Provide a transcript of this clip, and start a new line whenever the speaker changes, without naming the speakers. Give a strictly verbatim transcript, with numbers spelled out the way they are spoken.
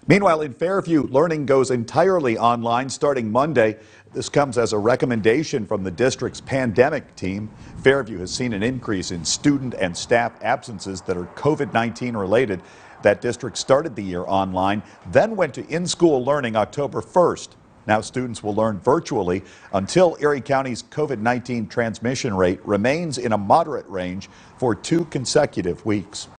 Meanwhile, in Fairview, learning goes entirely online starting Monday. This comes as a recommendation from the district's pandemic team. Fairview has seen an increase in student and staff absences that are COVID nineteen related. That district started the year online, then went to in-school learning October first. Now students will learn virtually until Erie County's COVID nineteen transmission rate remains in a moderate range for two consecutive weeks.